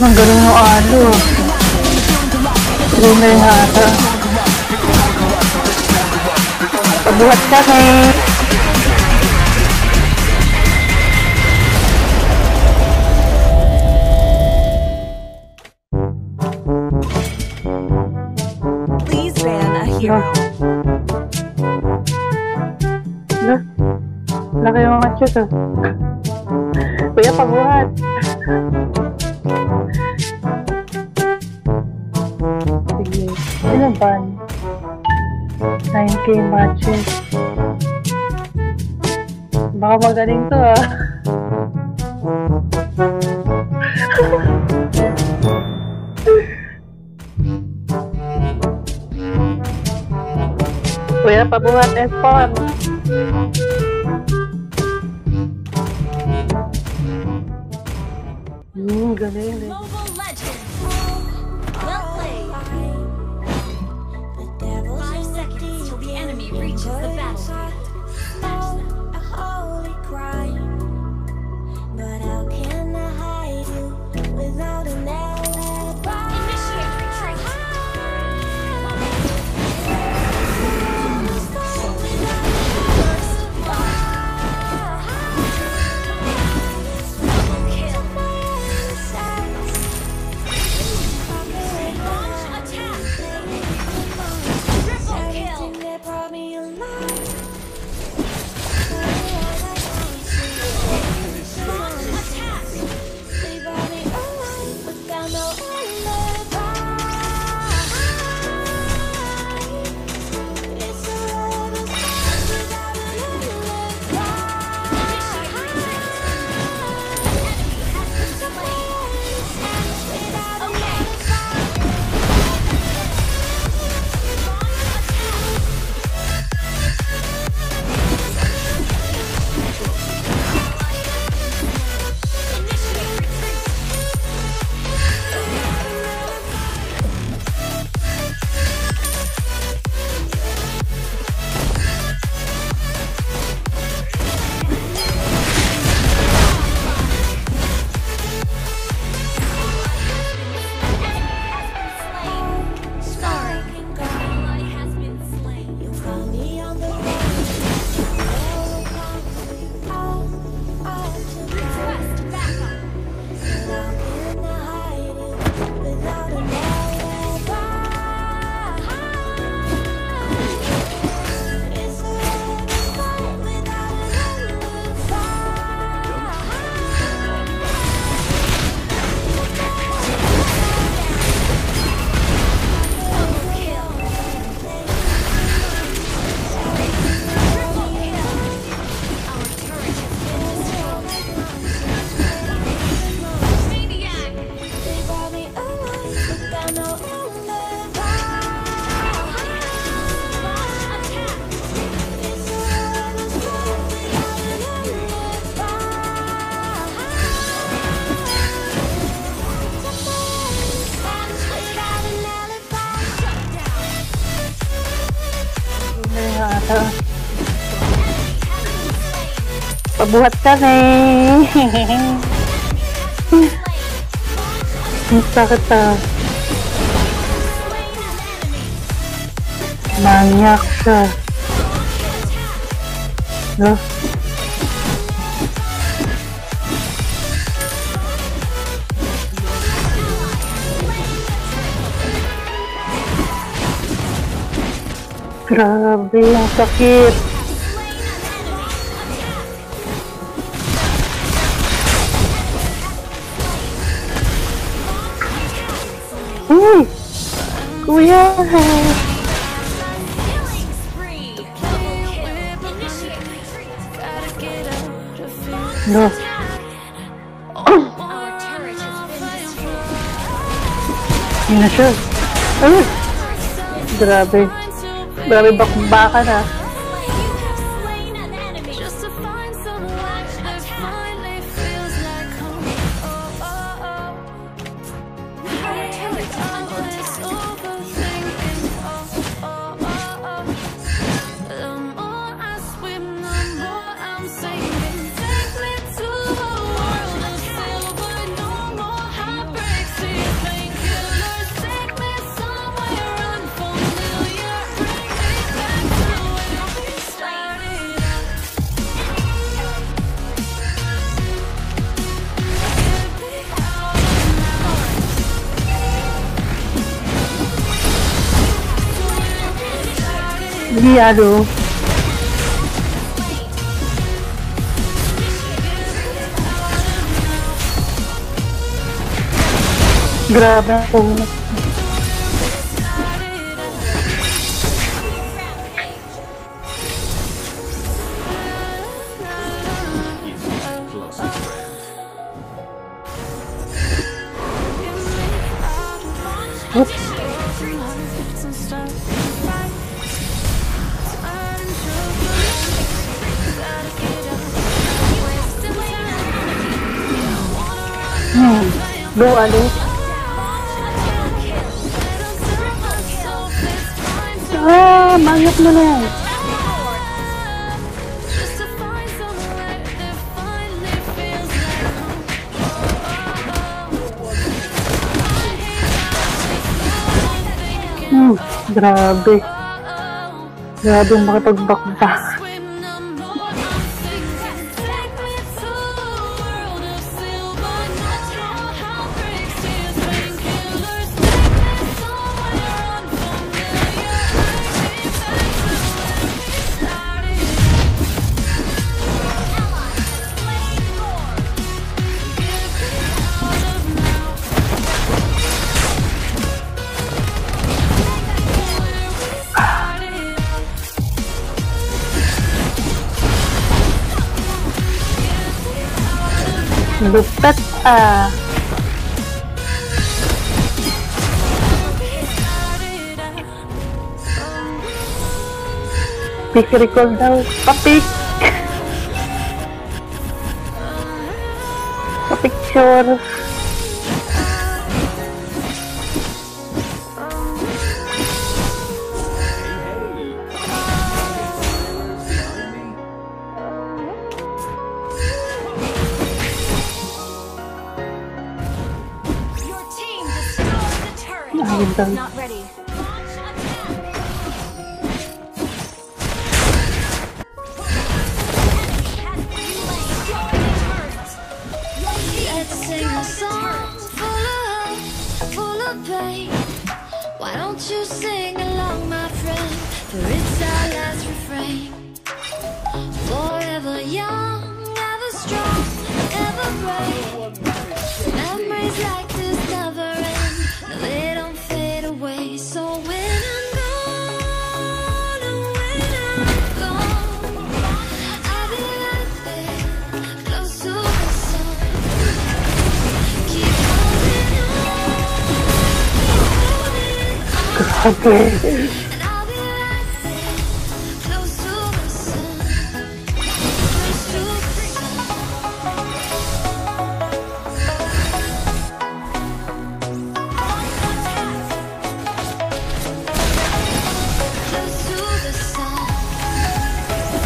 Ang galing ng alo. Dreamer hata. Pabuhat kami. Please ban a hero. Laki yung mga chute. Kuya, pabuhat. Sige. Ano ba? 9K matches. Baka magaling to ah. Kuya, pabuhat F1. Galing eh. Mobile Legends. Well played. 5 seconds till the enemy reaches the battlefield. Smash them. A holy crime, but how can I hide you without an alibi? Initiate retreat. Double kill. Launch attack. Triple kill. Everything that brought me alive. Launch attack. They brought me alive without no alibi. It's a rebel fight without an alibi. You found me on the run. Request backup. How can I hide you without an alibi? It's a rebel fight without an alibi. Double kill. Triple kill. Our turret has been destroyed. Maniac. They brought me alive without no alibi. Launch attack. It's a rebel fight without an alibi. Without an alibi. Shut down. Galing hata. Slain. Pabuhat kami. Ang sakit ah. Slain an enemy. Manyak siya. No? Grabe, ang sakit. Slain an enemy. Uy! Kuya! Killing spree. Double kill. Initiate retreat. No. Our turret has been destroyed. Yun na siya. Ay! Grabe. Grabe baka na. You have slain an enemy. Just to find someone that finally feels like home. Our turret is under Always attack. overthinking. The more I swim, the more I'm sinking. Take me to a world of silver, no more heartbreaks. Yalo. Grabe ako. Oops. Go, Ali. Ah, manyak mo na yan. Grabe. Grabe makipagbakbak. Lupet ah. Pick recall daw. Papik. Papicture. Not ready. Let's sing a song full of pain. Why don't you sing along, my friend? For it's our last refrain. Forever young, ever strong, ever brave. Memories like this never end. They don't fade away. So when I'm gone, when I'm gone, I'll be right there, close to the sun. Keep holding on, Grabe. and I'll be right there, close to the sun, close to the sun. Close to the sun.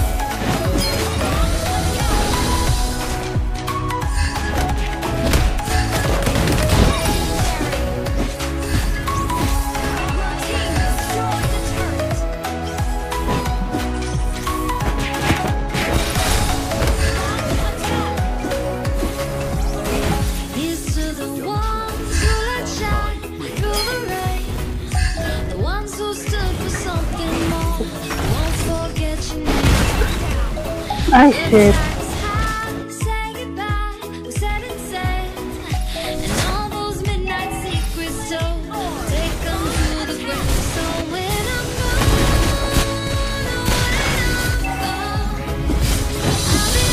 Here's to the ones who let shine through the rain, the ones who stood for something more. Won't forget your name. Ay, shit. Say goodbye, we said and said, and all those midnight secrets told. Take them to the grave. So when I'm gone, I'll be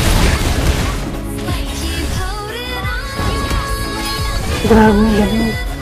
right. Keep holding on. Grabe, ganun.